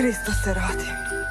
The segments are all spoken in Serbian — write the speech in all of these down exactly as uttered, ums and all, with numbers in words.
Hristos se rodi.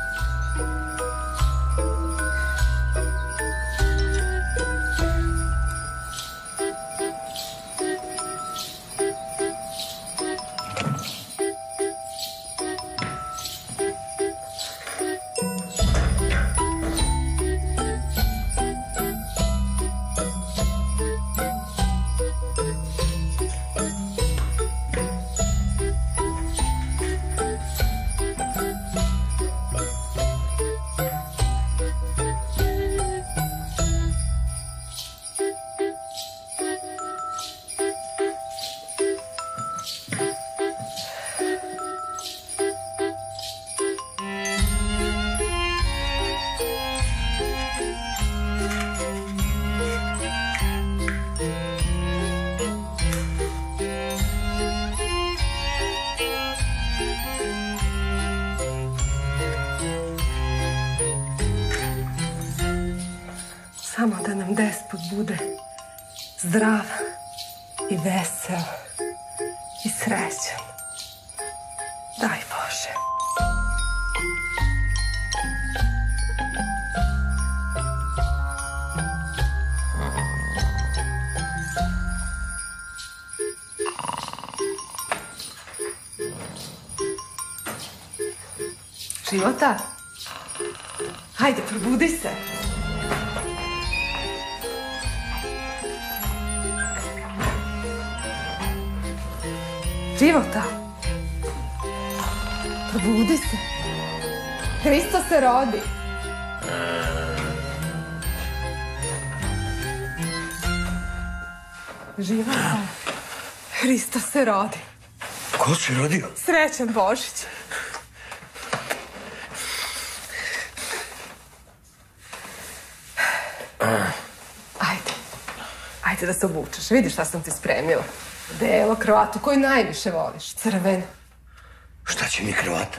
Samo da nam despot bude zdrav i vesel i srećan. Daj Bože. Života? Hajde, probudi se. Života, probudi se. Hristos se rodi. Života, Hristos se rodi. Ko se rodio? Srećan Božić. Ajde, ajde da se obučeš. Vidiš šta sam ti spremila. Delo, kravatu, koju najviše voliš. Crvenu. Šta će mi kravata?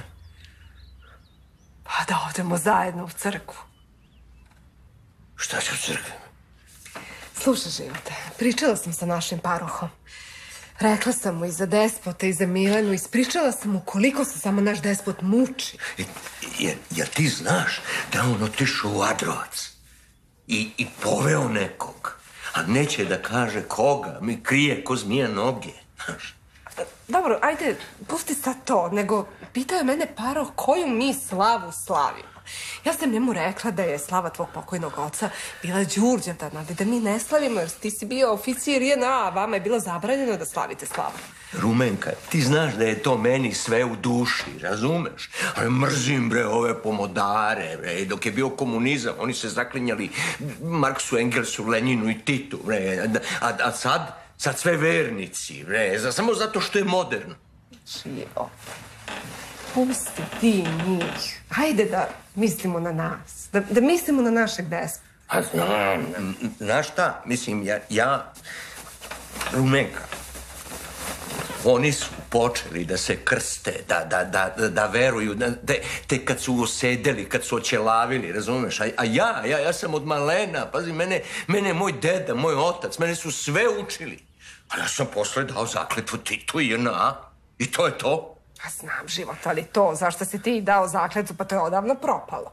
Pa da odemo zajedno u crkvu. Šta će u crkvi? Slušaj, Živote, pričala sam sa našim parohom. Rekla sam mu i za despota i za Milenu. Ispričala sam mu koliko se samo naš despot muči. Jer, jer ti znaš da on otišao u Adrovac i, i poveo nekog. A neće da kaže koga, mi krije ko zmija noge, znaš. Dobro, ajde, pusti sad to, nego pitao je mene paroh koju mi slavu slavimo. Ja sam njemu rekla da je slava tvog pokojnog oca bila Đurđevdan, ali da mi ne slavimo jer ti si bio oficir J N A, a vama je bilo zabranjeno da slavite slavu. Rumenka, ti znaš da je to meni sve u duši, razumeš? Ali mrzim, bre, ove pomodare, bre, dok je bio komunizam, oni se zaklinjali Marksu, Engelsu, Lenjinu i Titu, bre, a, a sad, sad sve vernici, bre, samo zato što je moderno. Živo, pusti ti njih. Hajde da mislimo na nas, da, da mislimo na našeg despota. A znam, znaš šta, mislim, ja, ja, Rumenka, oni su počeli da se krste, da, da, da, da veruju, da, da, te kad su osedeli, kad su oćelavili, razumeš? A, a ja, ja, ja sam od malena, pazi, mene, mene moj deda, moj otac, mene su sve učili. A ja sam posle dao zakletvu Titu i J N A i to je to. Pa znam, Život, ali to, zašto si ti dao zakletvu, pa to je odavno propalo.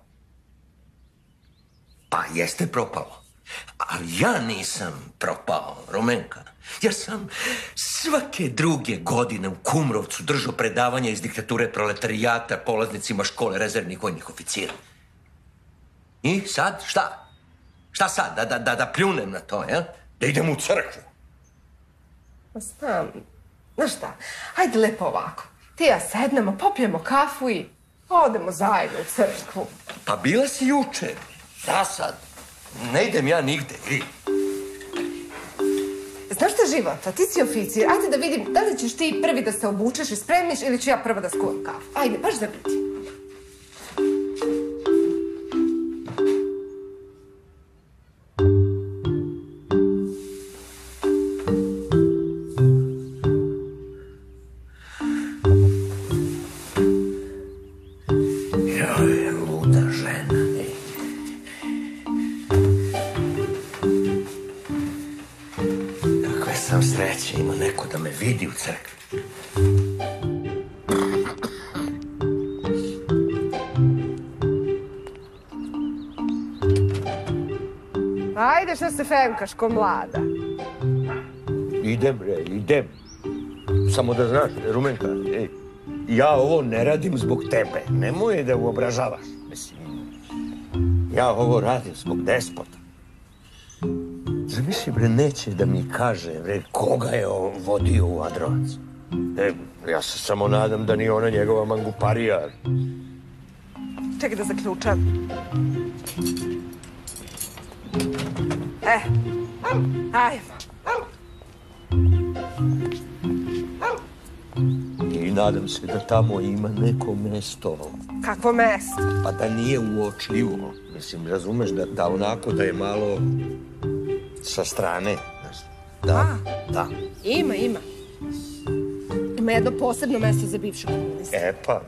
Pa jeste propalo. Ali ja nisam propao, Rumenka. Ja sam svake druge godine u Kumrovcu držao predavanja iz diktature proletarijata polaznicima škole rezervnih vojnih oficira. I sad, šta? Šta sad? Da, da, da, da pljunem na to, ja? Da idem u crkvu? Pa znam. Znaš šta? Hajde lepo ovako. Ti ja sednemo, popijemo kafu i odemo zajedno u crkvu. Pa bila si juče. Da sad. Ne idem ja nigde, vidi. Znaš šta, Života, ti si oficir. Ajde da vidim da li ćeš ti prvi da se obučeš i spremiš ili ću ja prva da skuvam kafu. Ajde, baš da vidim. Joj, luda žena. Kakve sam sreće, ima neko da me vidi u crkvi. Ajde, šta se femkaš ko mlada? Idem, bre, idem. Samo da znaš, Rumenka, ej, ja ovo ne radim zbog tebe. Nemoj da uobražavaš. Mislim, ja ovo radim zbog despota. Zamisli, bre, neće da mi kaže, bre, koga je vodio u Adrovac. E, ja se samo nadam da ni ona njegova manguparija. Čekaj da zaključam. E, ajmo. I nadam se da tamo ima neko mesto. Kakvo mesto? Pa da nije uočljivo. Mislim, razumeš, da, da onako da je malo sa strane. Da, A, da. Ima, ima. Ima jedno posebno mesto za bivšu komunistu. E pa.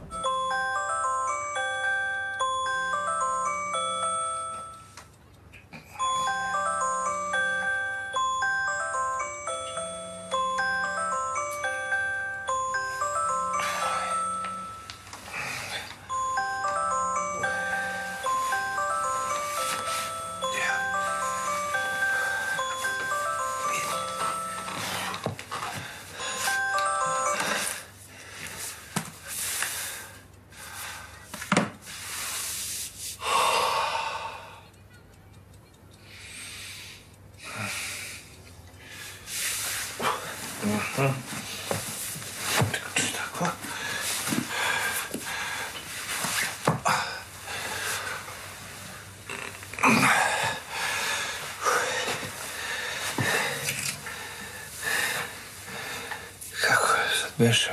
Beše,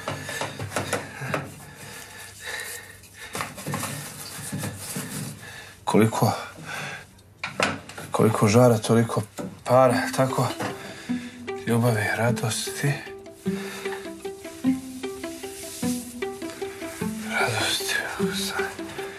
koliko, koliko žara, toliko para, tako, ljubavi, radosti, radosti, sad.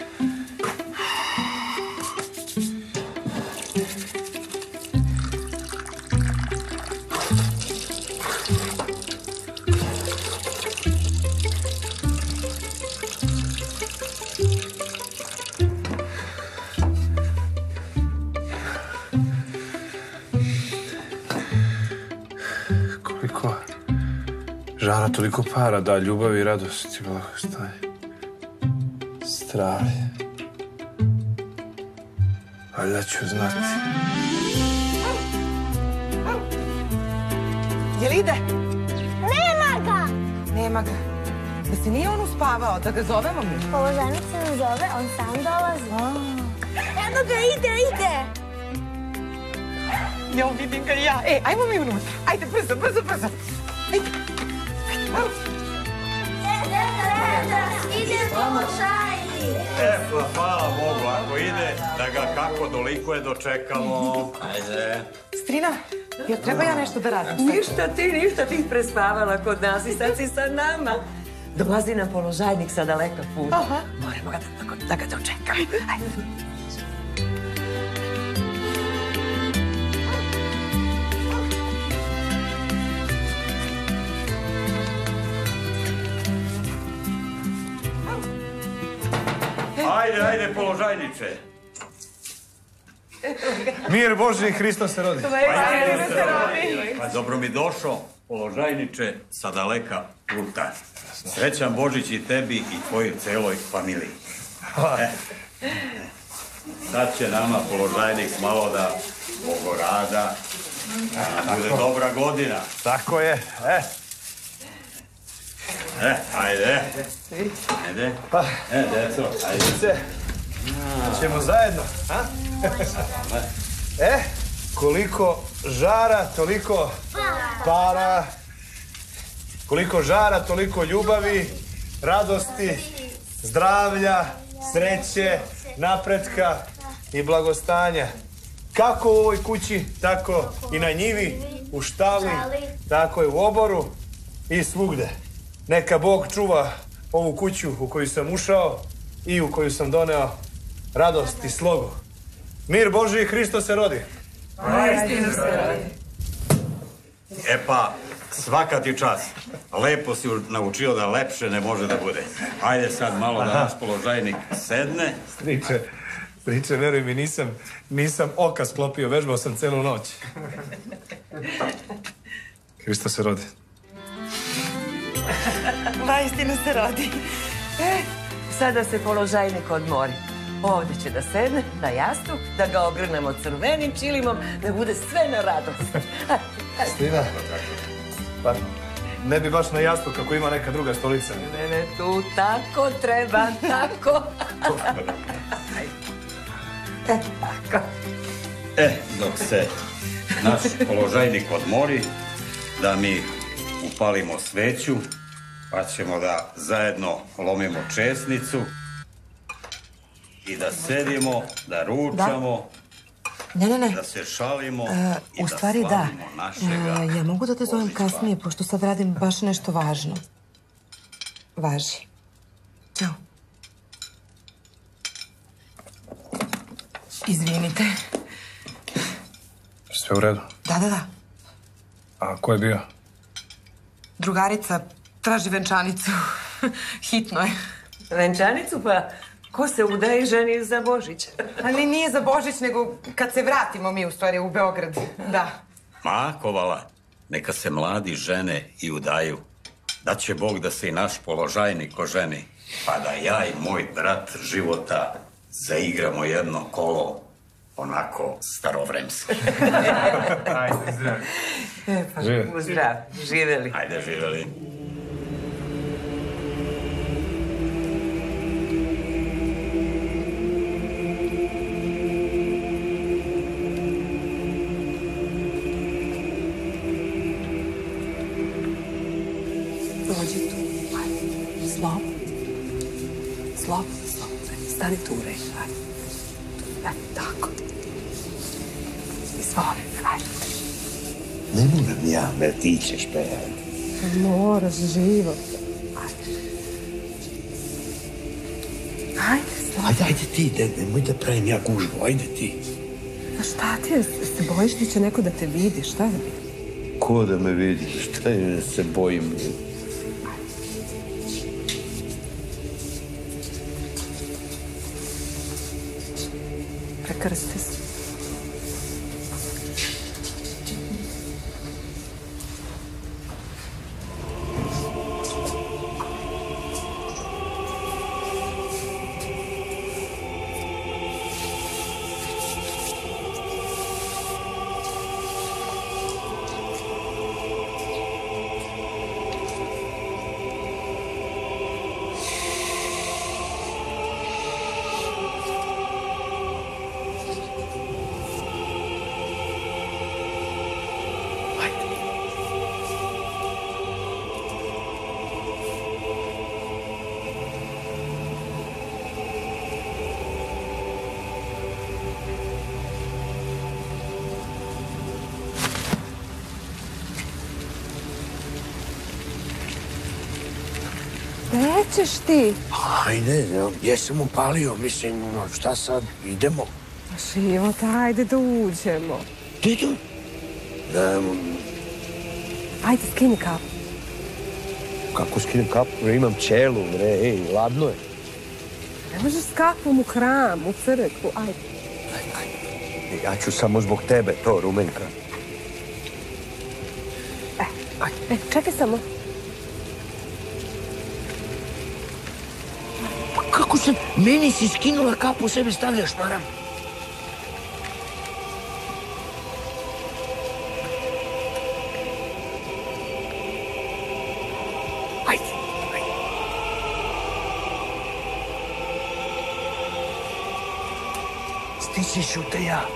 Žara, toliko para, da, ljubavi, radosti, blagostanje, zdravlje. Valjda ću znati. Jel ide? Nema ga! Nema ga. Da se nije on uspavao, da ga zovemo mi? Položajnik se ne zove, on sam dolazi. Eno ga, ide, ide! Jo, vidim ga ja. E, ajmo mi unutra. Ajde, brzo, brzo, brzo. Ajde. Deda, deda, ide položajnik! E, pa hvala Bogu, ako ide, da ga kako dolikuje dočekamo. Ajde. Strina, jel treba ja nešto da radim? Ništa ti, ništa ti prespavala kod nas i sad si sa nama. Dolazi nam položajnik sa daleka puta. Moramo ga da, da ga dočekamo. Ajde. Ajde, ajde, položajniče. Mir Božji, Hristos se rodi. Pa dobro mi došao, položajniče, sa daleka puta. Srećan Božić i tebi i tvojoj celoj familiji. E, sad će nama položajnik malo da bogorada, da bude dobra godina. Tako je, e. E, ajde. Ajde. E, deco, ajde. Ćemo zajedno, a? E, koliko žara, toliko para. Koliko žara, toliko ljubavi, radosti, zdravlja, sreće, napretka i blagostanja. Kako u ovoj kući, tako i na njivi, u štali, tako i u oboru i svugde. Neka Bog čuva ovu kuću u koju sam ušao i u koju sam doneo radost i slogu. Mir Božji, Hristos se rodi. Istinu se rodi. E pa, svaka ti čast. Lepo si naučio da lepše ne može da bude. Ajde sad malo da nas položajnik sedne. Striče, Priče, veruj mi, nisam, nisam oka sklopio, vežbao sam celu noć. Hrista se rodi. Vaistinu se rodi. E, sada se položajnik odmori. Ovdje će da sedne na jastuk, da ga ogrnemo crvenim čilimom, da bude sve na radost. Stina, pa ne bi baš na jastuk kako ima neka druga stolica. Mene tu tako treba, tako. E, tako. E, dok se naš položajnik odmori, da mi upalimo sveću, pa ćemo da zajedno lomimo česnicu i da sedimo, da ručamo, Ne, ne, ne. da se šalimo E, i u da stvari da. slavimo našega E, ja mogu da te zovem Božića. kasnije, pošto sad radim baš nešto važno. Važi. Ćao. Izvinite. Sve u redu. Da, da, da. A ko je bio? Drugarica traži venčanicu. Hitno je. Venčanicu? Pa ko se udaje ženi za Božić? Ali nije za Božić, nego kad se vratimo mi u stvari u Beograd. Da. Ma, Kovala, neka se mladi žene i udaju. Da će Bog da se i naš položajnik oženi, pa da ja i moj brat života zaigramo jedno kolo onako starovremski. Ajde, zdravi. E, pa Živjeli. zdrav, živjeli. Ajde, živjeli. Dođi tu. Ajde. Slobodno. Slobodno, slobodno. Stani tu u red. Ajde. E, tako. Izvoli. Ajde. Ne moram ja vrtiće špejati. Moraš, život. Ajde. Ajde, slobodno. Ajde, ajde ti, de, nemoj da pravim ja gužbu, ajde ti. A šta ti je? Se bojiš da će neko da te vidi? Šta je? Ko da me vidi? Šta je da se bojim? Prekrsti se. Gde ćeš ti? Ajde, ja sam upalio, mislim, šta sad, idemo. Život, ajde da uđemo. Idu. Da, Ajde, skini kapu. kako skinem kapu, bre, imam ćelu, bre, ej, ladno je. Ne možeš s kapom u hram, u crkvu, ajde. Ja ću samo zbog tebe, to, Rumenka. E, čekaj samo. Pa kako se, meni si skinula kapu, sebi stavljaš, maram. Ajde, ajde. Stići ću te ja.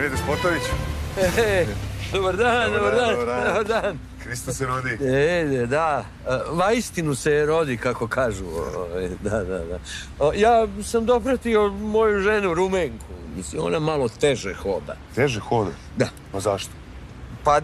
je Despotović. E, dobar dan, dobar dan, dobar dan. Hristos se rodi. E, da, vaistinu se rodi, kako kažu. Da, da, da. Ja sam dopratio moju ženu Rumenku. Mislim, ona malo teže hoda. Teže hoda? Da. Ma zašto? Pa,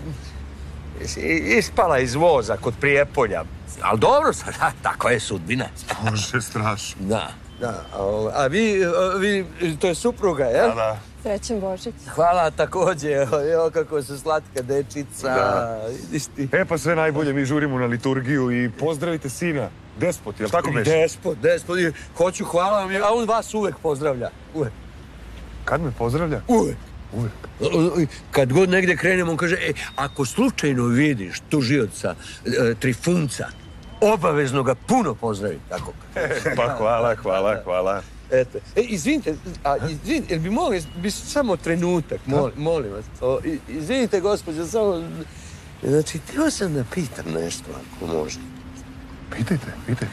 ispala iz voza kod Prijepolja. Ali dobro sad, tako je sudbina. Bože, strašno. Da, da. A vi, vi, to je supruga, jel? Da, da. Srećan Božić. Hvala također, evo kako se slatka dečica. Da. Vidiš ti. E pa sve najbolje, mi žurimo na liturgiju i pozdravite sina. Despot, jel tako beše? Despot, despot. Hoću, hvala vam, a on vas uvek pozdravlja. Uvek. Kad me pozdravlja? Uvek. Uvek. Kad god negde krenemo, on kaže, e, ako slučajno vidiš tužioca e, Trifunca, obavezno ga puno pozdravi, tako. Pa hvala, hvala, hvala. Eto. E, izvinite, a, izvinite, jel bi mogli, bi samo trenutak, mol, molim vas. O, izvinite, gospođo, samo, znači, htio sam da pitam nešto, ako može. Pitajte, pitajte.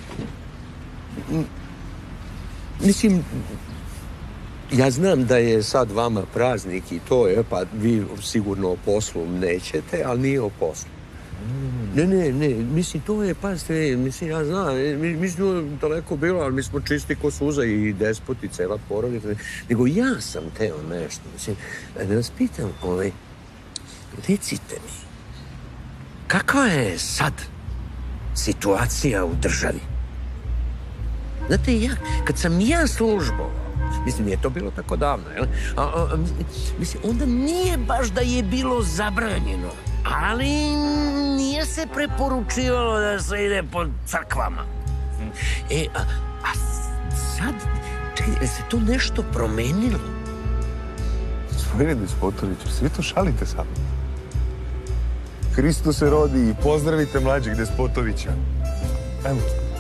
Mislim, ja znam da je sad vama praznik i to je, pa vi sigurno o poslu nećete, ali nije o poslu. Ne, ne, ne, mislim, to je, pazite, mislim, ja znam, mi, mi smo daleko bilo, ali mi smo čisti ko suza i Despot i cela porodica, nego ja sam teo nešto, mislim, da vas pitam, ovaj, recite mi, kakva je sad situacija u državi? Znate, ja, kad sam ja službovao, mislim, nije to bilo tako davno, jel? A, a, a, mislim, onda nije baš da je bilo zabranjeno, ali nije se preporučivalo da se ide po crkvama. E, a, a sad, čekaj, se to nešto promenilo? Gospodine Despotoviću, svi to šalite sa mnom. Hristos se rodi i pozdravite mlađeg Despotovića. Ajmo.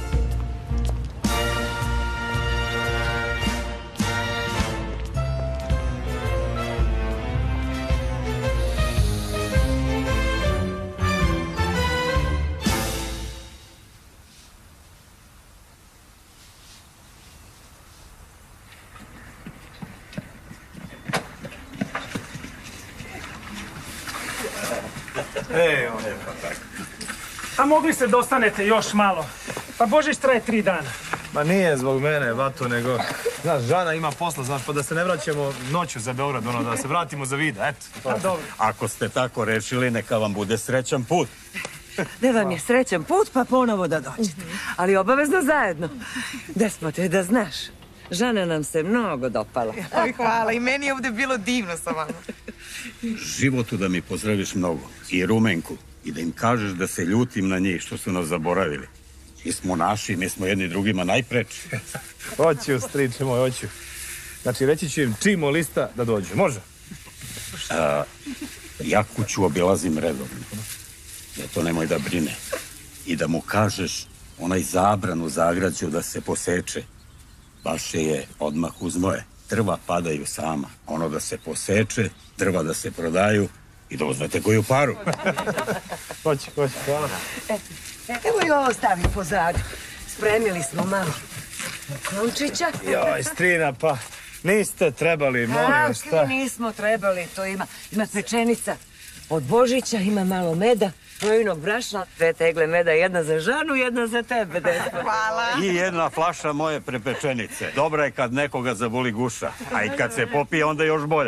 Ej, on je pa tako. A mogli ste da ostanete još malo? Pa Božić traje tri dana. Ma nije zbog mene, vato, nego... Znaš, Žana ima posla, znaš, pa da se ne vraćamo noću za Beograd, ono, da se vratimo za vida, eto. Pa dobro. Ako ste tako rešili, neka vam bude srećan put. Da vam je srećan put, pa ponovo da dođete. Ali obavezno zajedno. Despote, da znaš, Žana nam se mnogo dopala. Oj, hvala, i meni je ovde bilo divno sa vama. Životu da mi pozdraviš mnogo. I Rumenku. I da im kažeš da se ljutim na njih što su nas zaboravili. Mi smo naši, mi smo jedni drugima najpreči. Hoću, striče moj, hoću. Znači, reći ću im čim lista da dođu. Može? A, ja kuću obilazim redovno. Ja to nemoj da brine. I da mu kažeš onaj zabran u zagrađu da se poseče. Baš je odmah uz moje. Drva padaju sama. Ono da se poseče, drva da se prodaju i da uzmete koju paru. Hoće, hoće, hvala. Evo i ovo stavi pozadu. Spremili smo malo klončića. Joj, strina, pa niste trebali, molim vas, šta? Kako nismo trebali, to ima, ima pečenica. Od Božića ima malo meda, rojinog brašna, dve tegle meda, jedna za Žanu, jedna za tebe, Despo. Hvala. I jedna flaša moje prepečenice. Dobra je kad nekoga zaboli guša, a i kad se popije, onda još bolja.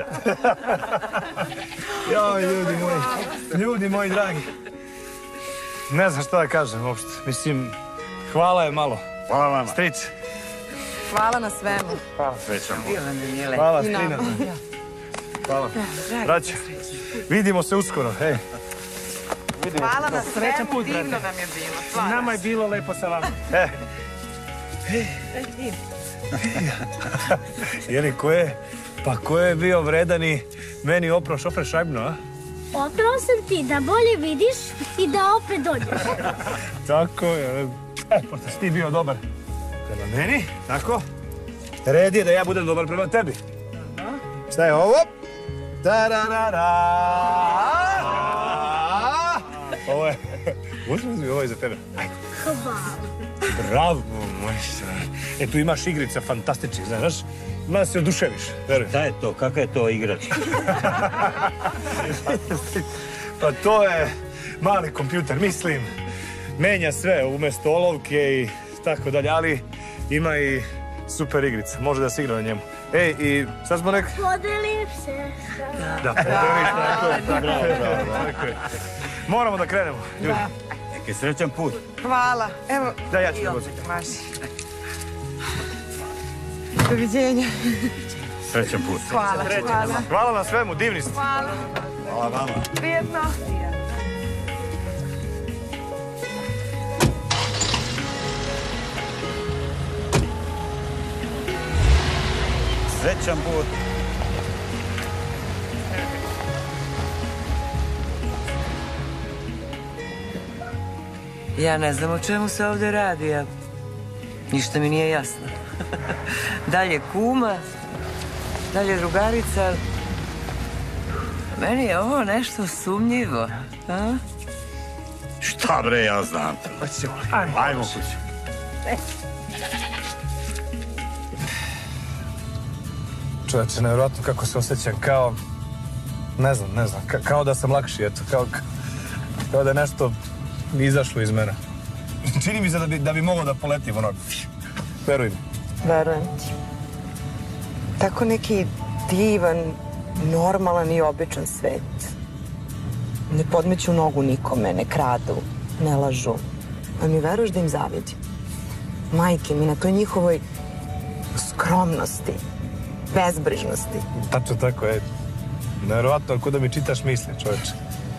Joj, ljudi moji, ljudi moji dragi. Ne znam šta da kažem uopšte. Mislim, hvala je malo. Hvala vama. Strice. Hvala na svemu. Hvala. Srećan Bog. Bilo nam je mile. Hvala, strina. Hvala. Braćo, vidimo se uskoro, hej. Hvala na Srećan svemu, put, divno brate. nam je bilo. Stvarno. Nama je bilo lepo sa vama. E. Jeli, ko je, pa ko je bio vredan i meni oprao šofer šajbno, a? Opravo sam ti da bolje vidiš i da opet dođeš. Tako je. E, pošto si ti bio dobar prema meni, tako? Red je da ja budem dobar prema tebi. Šta je ovo? Tararara! Ovo je... Uzmi, uzmi, ovo je za tebe. Ajde. Hvala. Bravo, moj stvar. E, tu imaš igrica fantastičnih, znaš? Ma se oduševiš, verujem. Šta je to? Kakva je to igračka? Pa to je mali kompjuter, mislim. Menja sve umjesto olovke i tako dalje, ali ima i super igrica. Može da se igra na njemu. Ej, i sad smo rekli... Podelim se. Da, podeliš, tako je, tako je. Moramo da krenemo, ljudi. Neki srećan put. Hvala. Evo. Da, ja ću da vozim. Maši. Doviđenja. Srećan put. Hvala. Hvala. Hvala na svemu, divni ste. Hvala. Hvala vama. Prijetno. Srećan put. Ja ne znam o čemu se ovdje radi, ja... Ništa mi nije jasno. Dalje kuma, dalje drugarica. Meni je ovo nešto sumnjivo. A? Šta bre, ja znam. Ajmo. Ajmo kući. Čovječe, nevjerojatno kako se osjećam, kao... Ne znam, ne znam, ka, kao da sam lakši, eto, kao, kao da je nešto izašlo iz mene. Čini mi se da bi, da bi mogao da poletim, ono, veruj mi. Verujem ti. Tako neki divan, normalan i običan svet. Ne podmeću nogu nikome, ne kradu, ne lažu. A mi veruješ da im zavidim? Majke mi, na toj njihovoj skromnosti, bezbrižnosti. Tačno tako, je. Nevjerojatno, ako da mi čitaš misli, čovječe.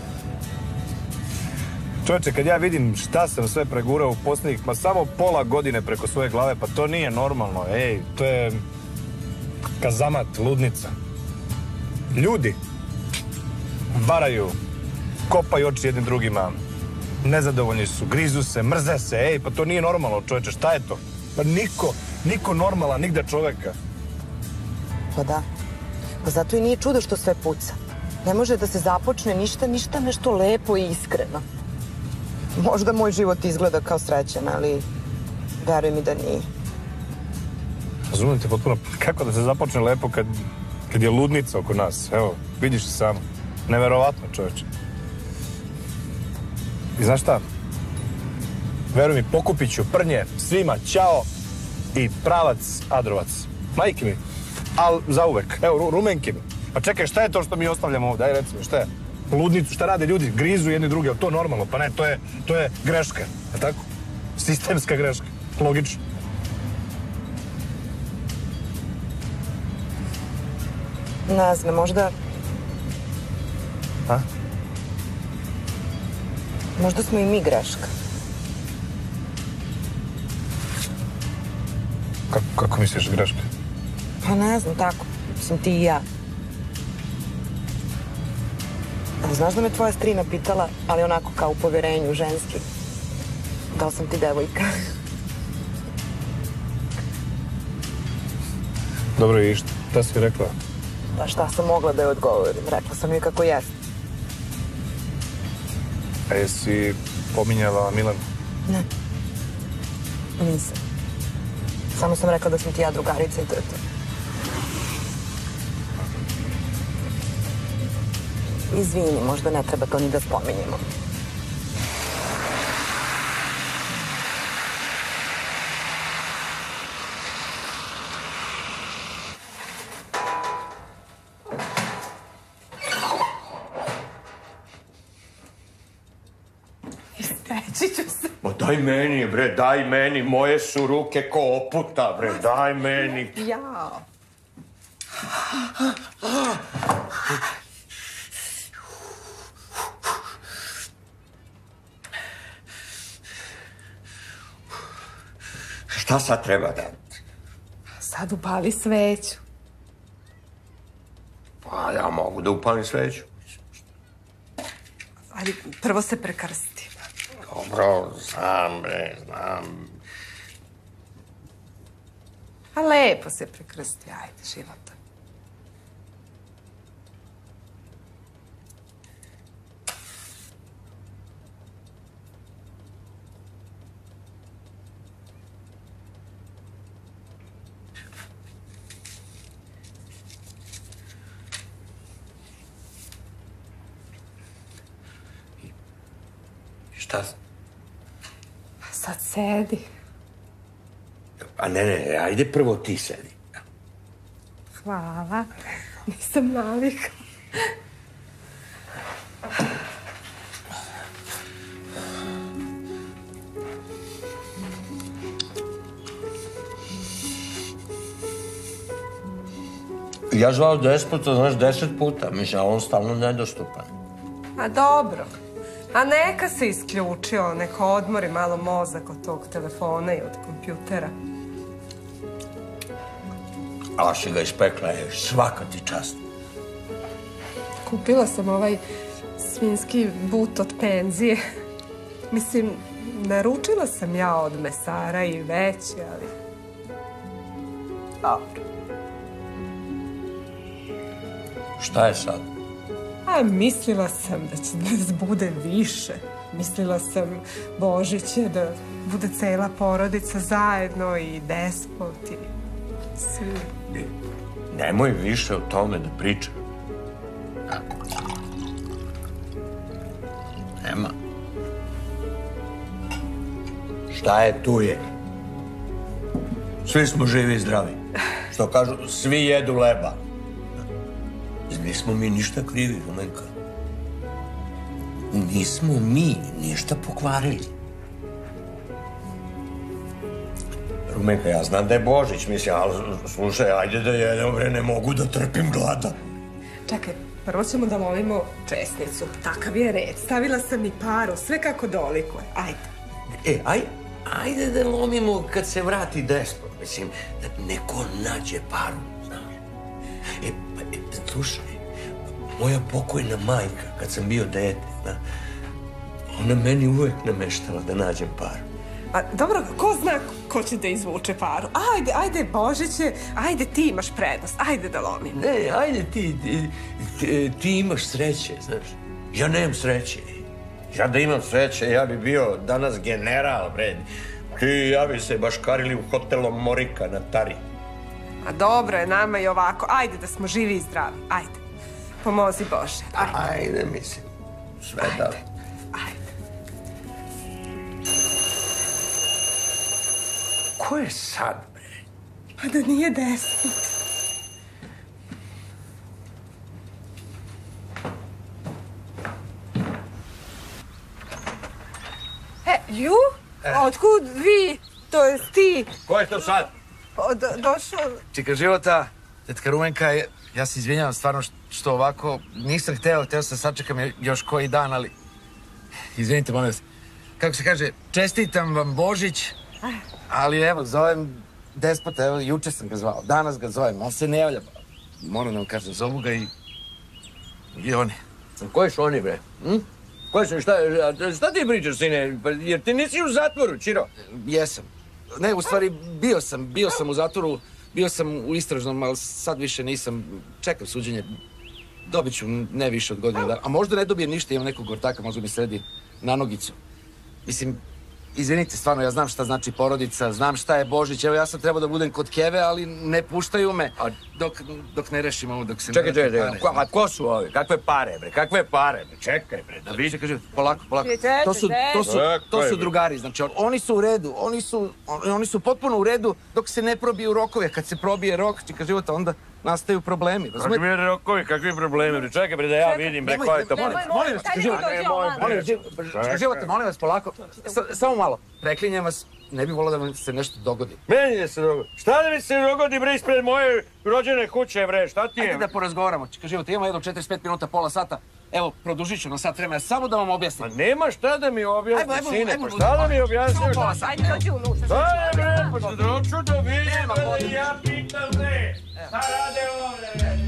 Čovječe, kad ja vidim šta sam sve pregurao u posljednjih, ma samo pola godine preko svoje glave, pa to nije normalno, ej, to je kazamat, ludnica. Ljudi varaju, kopaju oči jednim drugima, nezadovoljni su, grizu se, mrze se, ej, pa to nije normalno, čovječe, šta je to? Pa niko, niko normalan, nigde čoveka. Pa da. Pa zato i nije čudo što sve puca. Ne može da se započne ništa, ništa nešto lepo i iskreno. Možda moj život izgleda kao srećan, ali veruj mi da nije. Razumijem te potpuno. Kako da se započne lepo kad, kad je ludnica oko nas? Evo, vidiš se samo. Neverovatno, čovječe. I znaš šta? Veruj mi, pokupit ću prnje svima, ćao i pravac Adrovac. Majke mi, al zauvek. Evo, rumenke mi. Pa čekaj, šta je to što mi ostavljamo ovdje? Aj, recimo, šta je? Ludnicu, šta rade ljudi? Grizu jedni drugi, ali to normalno? Pa ne, to je, to je greška, je tako? Sistemska greška, logično. Ne znam, možda... A? Možda smo i mi greška. Kako, kako misliš greška? Pa ne znam, tako. Mislim, ti i ja. Ali znaš da me tvoja strina pitala, ali onako kao u povjerenju, ženski, da li sam ti devojka? Dobro, i šta si rekla? Pa šta sam mogla da joj odgovorim? Rekla sam joj kako jest. A jesi pominjala Milanu? Ne. Nisam. Samo sam rekla da sam ti ja drugarica i to je to. Izvini, možda ne treba to ni da spominjemo. Ispeći ću se. Ma daj meni, bre, daj meni, moje su ruke ko oputa, bre, daj meni. Jao. Šta sad treba da... Sad upali sveću. Pa ja mogu da upalim sveću. Ali prvo se prekrsti. Dobro, znam, bre, znam. A lepo se prekrsti, ajde, života. Šta? Sad sedi. A ne, ne, ajde prvo ti sedi. Hvala. Nisam navika. Ja zvao Despota, znaš, deset puta. Mislim, a on stalno nedostupan. A dobro. A neka se isključio, neka odmori malo mozak od tog telefona i od kompjutera. A si ga ispekla, je, svaka ti čast. Kupila sam ovaj svinjski but od penzije. Mislim, naručila sam ja od mesara i veće, ali... Dobro. Šta je sad? A mislila sam da će nas bude više. Mislila sam, Božiće, da bude cela porodica zajedno i Despot i svi. Nemoj više o tome da pričam. Nema. Šta je, tu je. Svi smo živi i zdravi. Što kažu, svi jedu leba. Nismo mi ništa krivi, Rumenka. Nismo mi ništa pokvarili. Rumenka, ja znam da je Božić, mislim, ali slušaj, ajde da jedem, bre, ne mogu da trpim glada. Čekaj, prvo ćemo da molimo česnicu. Takav je red. Stavila sam i paru, sve kako dolikuje. Ajde. E, aj, ajde da lomimo kad se vrati Despot. Mislim, da neko nađe paru, znaš. E, pa, e, slušaj, moja pokojna majka, kad sam bio dete, na, ona meni uvek nameštala da nađem paru. A dobro, ko zna ko će da izvuče paru? Ajde, ajde, Božiće, ajde ti imaš prednost, ajde da lomimo. Ne, ajde ti, ti, ti, ti imaš sreće, znaš. Ja nemam sreće. Ja da imam sreće, ja bi bio danas general, bre. Ti i ja bi se baškarili u hotelu Morika na Tari. A dobro je nama i ovako. Ajde da smo živi i zdravi. Ajde. Pomozi Bože. Ajde. Ajde, mislim. Sve da. Ajde. Ajde. Ko je sad, bre? Pa da nije Despot. E, Ju? Otkud vi, to jest ti? Ko je to sad? Došao... Čika života, tetka Rumenka, ja se izvinjavam stvarno što ovako nisam hteo, hteo sam sačekam još koji dan, ali... Izvinite, molim vas. Kako se kaže, čestitam vam Božić, ali evo, zovem Despota, evo, juče sam ga zvao, danas ga zovem, on se ne javlja. Moram da vam kažem, zovu ga i... i oni. Koji su oni, bre? Hm? Koji su, šta, šta ti pričaš, sine? Jer ti nisi u zatvoru, Čiro? Jesam. Ne, u stvari, bio sam, bio sam u zatvoru, bio sam u istražnom, ali sad više nisam. Čekam suđenje. Dobit ću ne više od godine dana. A možda ne dobijem ništa, imam nekog ortaka, možda mi sredi na nogicu. Mislim, izvinite, stvarno, ja znam šta znači porodica, znam šta je Božić. Evo, ja sam trebao da budem kod Keve, ali ne puštaju me dok, dok ne rešim ovo, dok se čekaj, ne vrati čekaj, pare. čekaj, a ko su ovi? Kakve pare, bre? Kakve pare, bre? Čekaj, bre, da vidim. Čekaj, polako, polako. To su, to su, to su drugari, znači, oni su u redu, oni su, oni su potpuno u redu dok se ne probiju rokove. Kad se probije rok, čika života, onda nastaju problemi. Kakvi mi rokovi, kakvi problemi, bre? Čekaj, bre, da ja vidim, bre, ko je to? Molim vas, čika života, čika života, molim vas, polako. Samo malo, preklinjem vas, ne bih volao da vam se nešto dogodi. Meni da se dogodi. Šta da mi se dogodi, bre, ispred moje rođene kuće, bre, šta ti je? Ajde da porazgovaramo, čika života, imamo jedno četrdeset pet minuta, pola sata. Evo, produžit ću na sat vremena, samo da vam objasnim. Ma nema šta da mi objasni, sine, pa šta da mi objasniš? Samo pola sata. Ajde, dođi unutra. Ajde, bre, pa doću da vidim, bre, ja pitam, bre, šta rade ovdje, bre?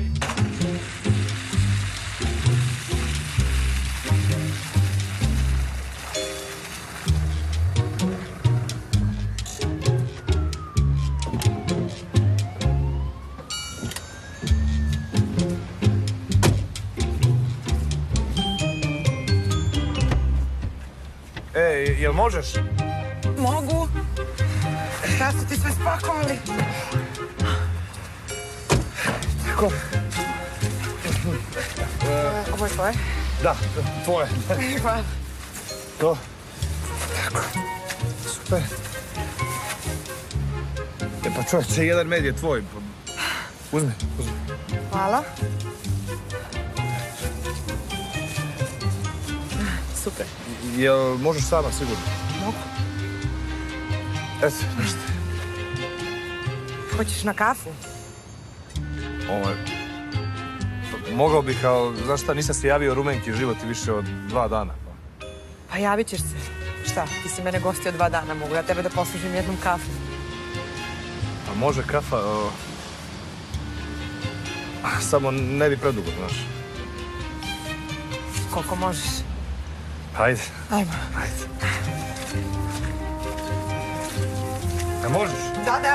E, jel možeš? Mogu. Šta su ti sve spakovali? Tako. Ovo je tvoje? Da, tvoje. Hvala. To, Tako. Super. E pa čovječe, jedan med je tvoj. Uzmi, uzmi. Hvala. Super. Jel možeš sama, sigurno? Mogu. Eto, nešto. Hoćeš na kafu? Ovo je... Mogao bih, ali znaš šta, nisam se javio Rumenki životi više od dva dana. Pa javit ćeš se. Šta, ti si mene gostio dva dana, mogu ja tebe da poslužim jednom kafu. A može kafa, o... samo ne bi predugo, znaš. Koliko možeš. Hajde. Ajmo. Hajde. A možeš? Da, da.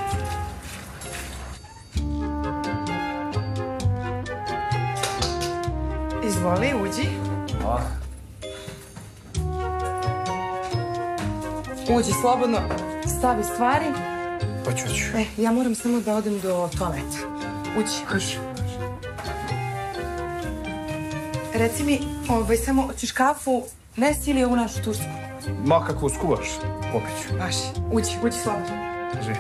Izvoli, uđi. A. Uđi slobodno, stavi stvari. Hoću, hoću. E, ja moram samo da odem do toaleta. Uđi. Uđi. Reci mi, ovaj, samo hoćeš kafu, nesi ili ovu našu tursku? Ma kakvu skuvaš, popiću. Baš, uđi, uđi slobodno. Kaži.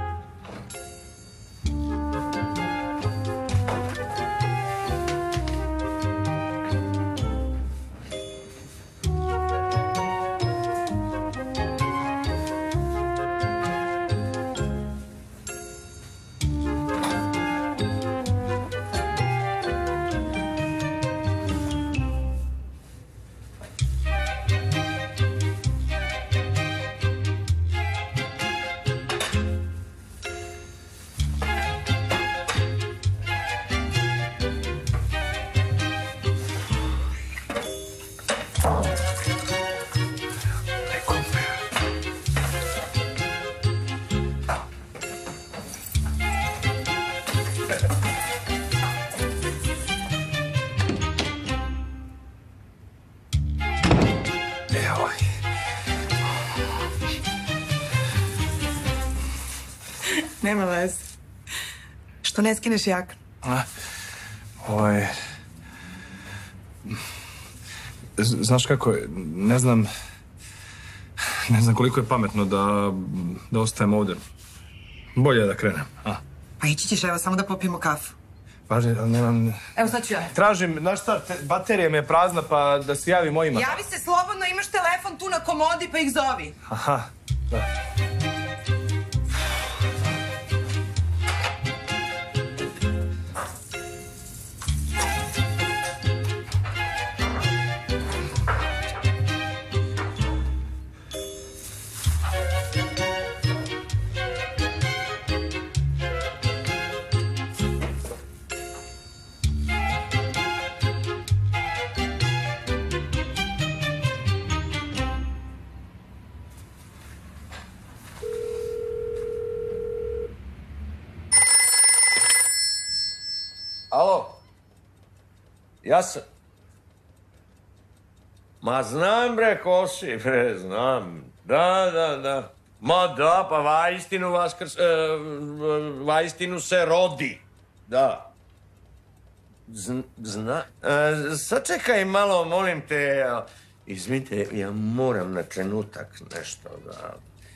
Nema veze. Što ne skineš jaknu? A, ovaj... Znaš kako je, ne znam... Ne znam koliko je pametno da, da ostajem ovdje. Bolje je da krenem, a? Pa ići ćeš, evo, samo da popijemo kafu. Važno, ali nemam... Evo, sad ću ja. Tražim, znaš šta, te, baterija mi je prazna, pa da se javi mojima. Javi se slobodno, imaš telefon tu na komodi, pa ih zovi. Aha, da. Alo? Ja sam... Ma znam bre, ko si bre, znam. Da, da, da. Ma da, pa vaistinu vaskrs... E, vaistinu se rodi. Da. Zna... zna e, sačekaj malo, molim te. Izvinite, ja moram na trenutak nešto da...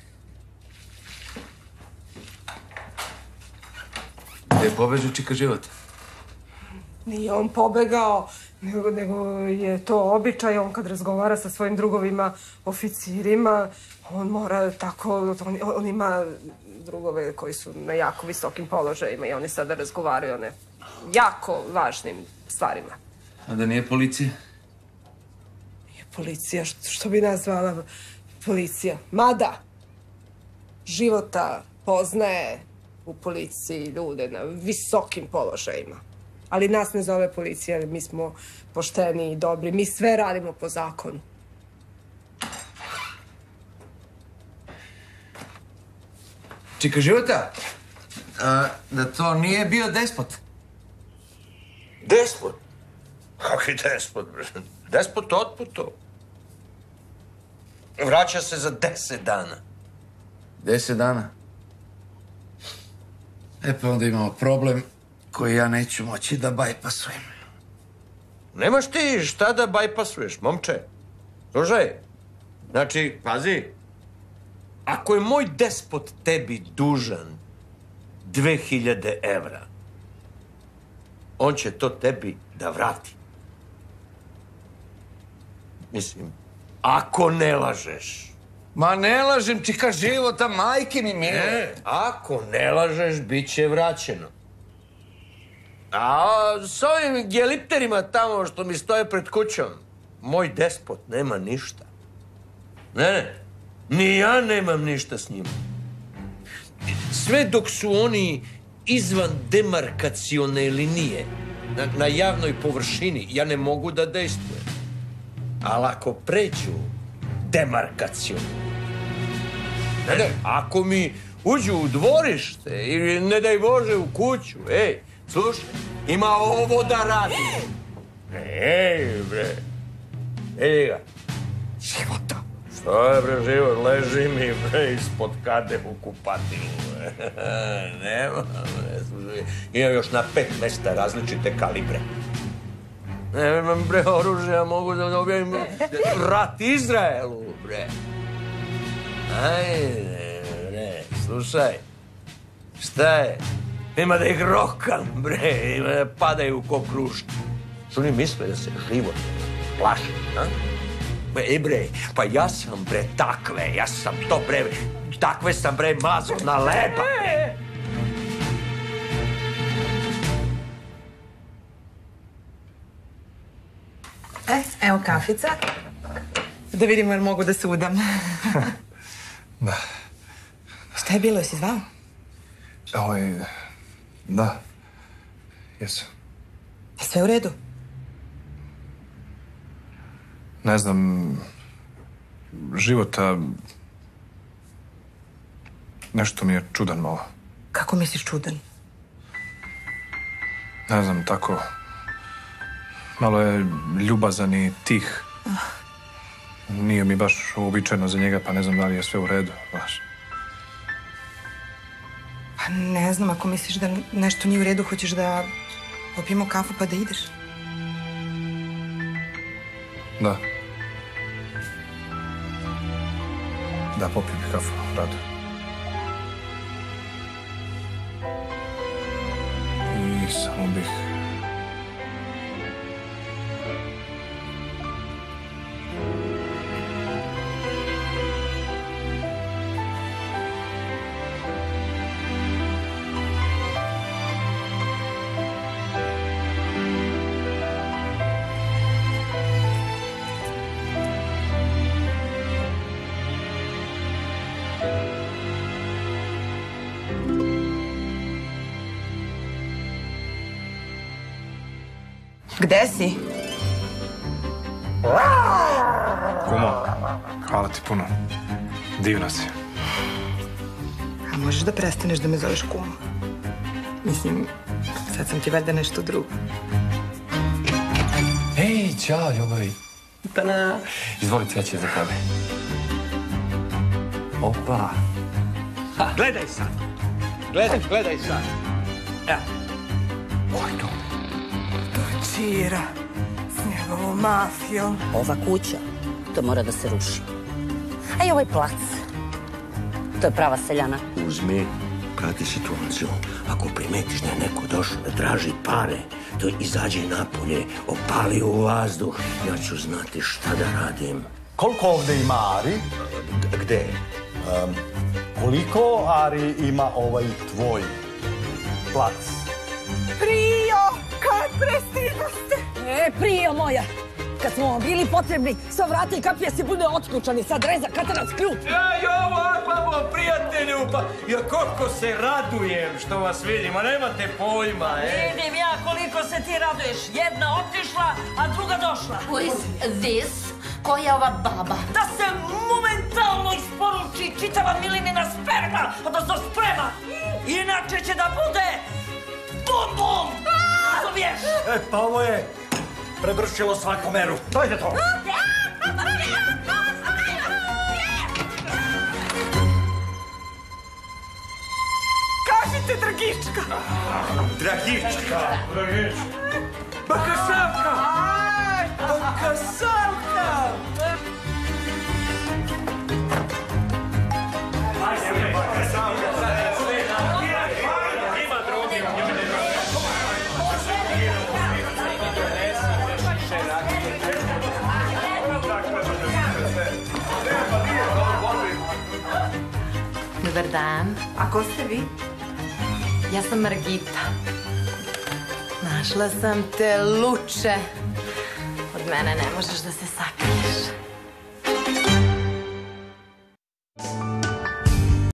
Gde je pobežao čika život? Nije on pobegao, nego, nego je to običaj. On kad razgovara sa svojim drugovima, oficirima, on mora tako... On, on ima drugove koji su na jako visokim položajima i oni sada razgovaraju o ne jako važnim stvarima. A da nije policija? Nije policija, što, što bi nazvala policija? Mada, Života poznaje u policiji ljude na visokim položajima. Ali nas ne zove policija, jer mi smo pošteni i dobri. Mi sve radimo po zakonu. Čika Života, a, da to nije bio despot? Despot? Kakvi despot, bre? Despot otputo. Vraća se za deset dana. Deset dana? E pa onda imamo problem koji ja neću moći da bajpasujem. Nemaš ti šta da bajpasuješ, momče. Slušaj, Znači, pazi, ako je moj despot tebi dužan dve hiljade evra, on će to tebi da vrati. Mislim, ako ne lažeš. Ma ne lažem, čika života, majke mi milo. Ne, ako ne lažeš, bit će vraćeno. A s ovim gelipterima tamo što mi stoje pred kućom, moj despot nema ništa. Ne, ne, ni ja nemam ništa s njim. Sve dok su oni izvan demarkacione linije, na, na javnoj površini, ja ne mogu da dejstvujem. Ali ako pređu demarkacionu, ne, ne, ako mi uđu u dvorište ili ne daj Bože u kuću, ej, slušaj, ima ovo da radi. Ej, bre, ej ga, života. Što je, bre, život, leži mi, bre, ispod kade u kupatilu. Nema, bre, slušaj, imam još na pet mesta različite kalibre. Ne, imam, bre, oružje, ja mogu da dobijem rat Izraelu, bre. Ajde, bre, slušaj, šta je? Ima da ih rokam, bre, ima da padaju ko kruške. Što oni misle da se život plaši, a? E, bre, pa ja sam, bre, takve, ja sam to, bre, takve sam, bre, mazo na leba, bre. E, evo kafica. Da vidimo jer mogu da se udam. Da. Šta je bilo, jesi zvao? Ovaj, da. Jesam. Je sve u redu? Ne znam, života... Nešto mi je čudan malo. Kako misliš čudan? Ne znam, tako... Malo je ljubazan i tih. Nije mi baš uobičajeno za njega, pa ne znam da li je sve u redu, baš. Pa ne znam, ako misliš da nešto nije u redu, hoćeš da popijemo kafu pa da ideš? Da. Da, popijem kafu, rado. I samo bih... Gde si? Kumo, hvala ti puno. Divna si. A možeš da prestaneš da me zoveš kumo? Mislim, sad sam ti valjda nešto drugo. Ej, čao, ljubavi. Tada! Izvoli cveće za tebe. Opa. Ha, gledaj sad. Gledaj, gledaj sad. Evo. Ko je to? To je Čira s njegovom mafijom. Ova kuća, to mora da se ruši. A i ovaj plac. To je prava seljana. Uzmi, prati situaciju. Ako primetiš da je neko došao da traži pare, to izađi napolje, opali u vazduh. Ja ću znati šta da radim. Koliko ovdje ima Ari? Gde? Um, koliko Ari ima ovaj tvoj plac? Prijo, kad prestigoste? E, Prijo moja, kad smo vam bili potrebni, sa vrata i kapija si bude otključani, sad reza katanac ključ. Ej, ovo, babo, prijatelju, pa ja koliko se radujem što vas vidim, a nemate pojma, e. Vidim ja koliko se ti raduješ. Jedna otišla, a druga došla. Who is this? Ko je ova baba? Da se momentalno isporuči čitava milinina sperma, odnosno sprema. Inače će da bude bum bum. Razumiješ? E, pa ovo je prevršilo svaku meru. Dojde to. Kažite, Dragička. Dragička. Dragička. Baka Savka. Baka Savka. Dobar dan. A ko ste vi? Ja sam Margita. Našla sam te, Luče. Od mene ne možeš da se sakriješ.